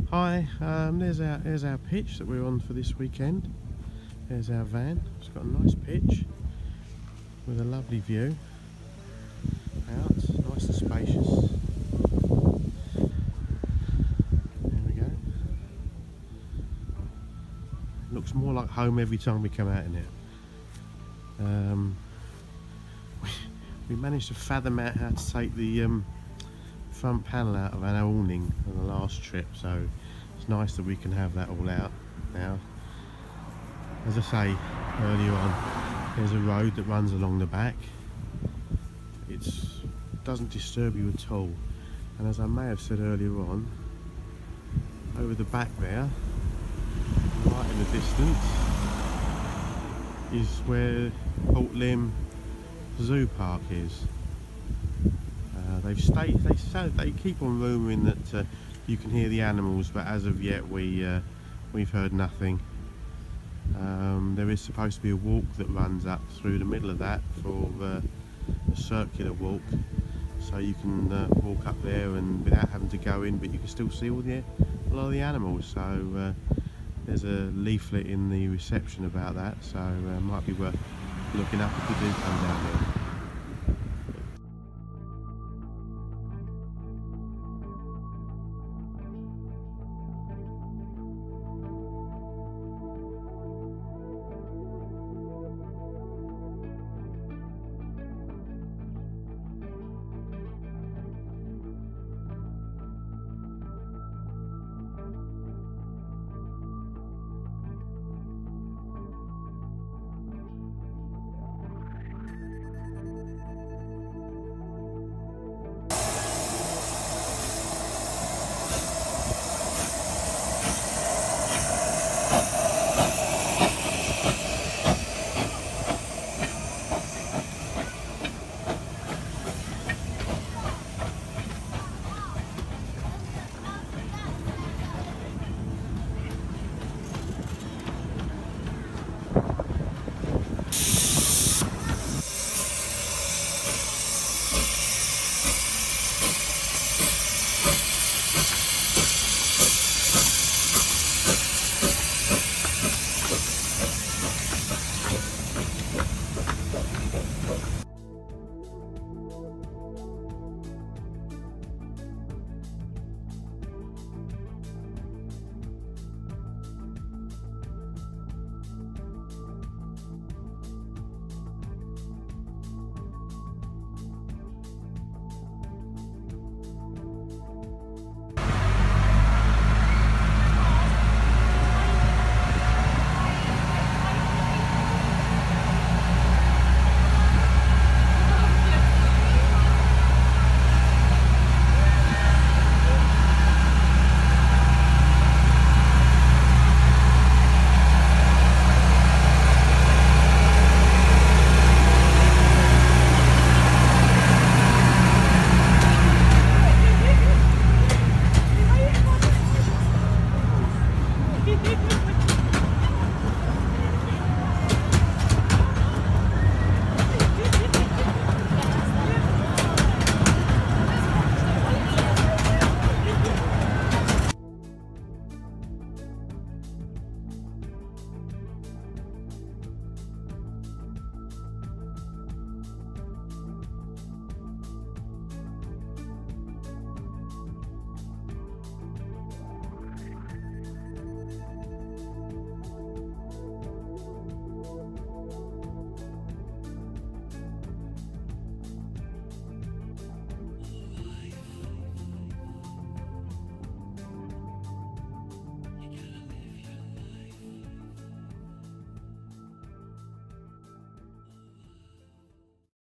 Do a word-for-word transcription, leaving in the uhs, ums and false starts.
Hi, um, there's our there's our pitch that we're on for this weekend. There's our van. It's got a nice pitch with a lovely view out, nice and spacious. There we go. Looks more like home every time we come out in it. Um, we, we managed to fathom out how to take the um, front panel out of our awning on the last trip, so it's nice that we can have that all out now. As I say earlier on, there's a road that runs along the back. It doesn't disturb you at all, and as I may have said earlier on, over the back there, right in the distance, is where Port Lim Zoo Park is. Uh, they've stayed. They say they keep on rumouring that uh, you can hear the animals, but as of yet, we uh, we've heard nothing. Um, there is supposed to be a walk that runs up through the middle of that for uh, a circular walk, so you can uh, walk up there and without having to go in, but you can still see all the a lot of the animals. So uh, there's a leaflet in the reception about that, so uh, might be worth looking up if you do come down here.